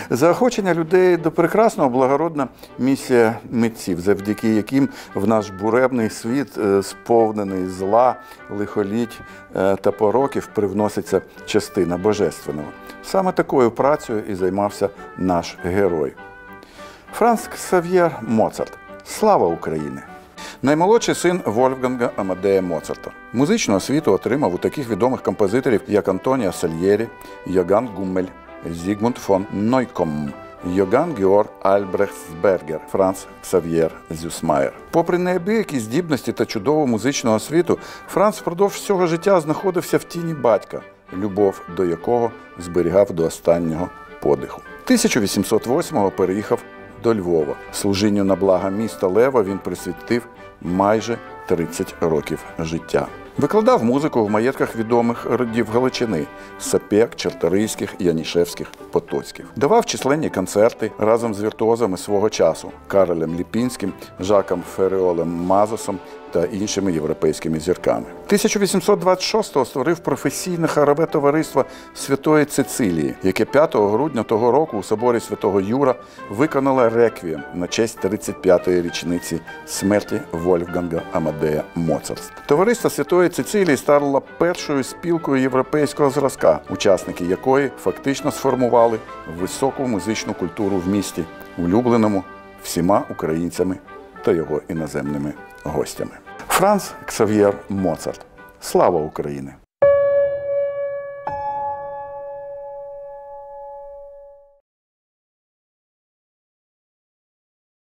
Заохочення людей до прекрасного благородна місія митців, завдяки яким в наш буребний світ, сповнений зла, лихоліть та пороків, привноситься частина божественного. Саме такою працею і займався наш герой. Франц Ксав'єр Моцарт. Слава Україні! Наймолодший син Вольфганга Амадея Моцарта. Музичну освіту отримав у таких відомих композиторів, як Антоніо Сальєрі, Йоганн Гуммель, Зігмунд фон Нойкомм, Йоганн Георг Альбрехтсбергер, Франц Ксав'єр Зюсмаєр. Попри неабиякі здібності та чудову музичну освіту, Франц впродовж всього життя знаходився в тіні батька, любов до якого зберігав до останнього подиху. 1808-го переїхав до Львова. Служінню на благо міста Лева він присвятив майже 30 років життя. Викладав музику в маєтках відомих родів Галичини – Сапек, Чарторийських, Янішевських, Потоцьких. Давав численні концерти разом з віртуозами свого часу – Каролем Ліпінським, Жаком Феріолем Мазосом та іншими європейськими зірками. 1826-го створив професійне хорове товариство Святої Цицилії, яке 5 грудня того року у соборі Святого Юра виконало реквієм на честь 35-ї річниці смерті Вольфганга Амадея Моцарта. Товариство Святої Цицилії стало першою спілкою європейського зразка, учасники якої фактично сформували високу музичну культуру в місті, улюбленому всіма українцями та його іноземними гостями. Франц Ксав'єр Моцарт. Слава Україні!